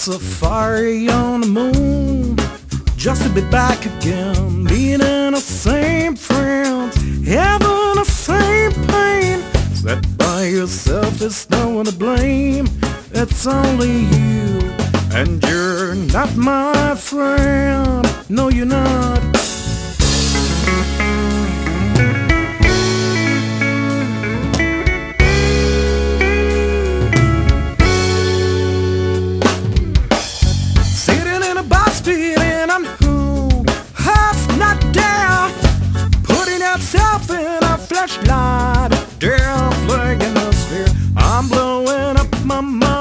safari on the moon, just to be back again, meeting the same friends, having the same pain. Set by yourself, there's no one to blame. It's only you, and you're not my friend. No, you're not. Self in a flashlight, down playing the sphere. I'm blowing up my mind.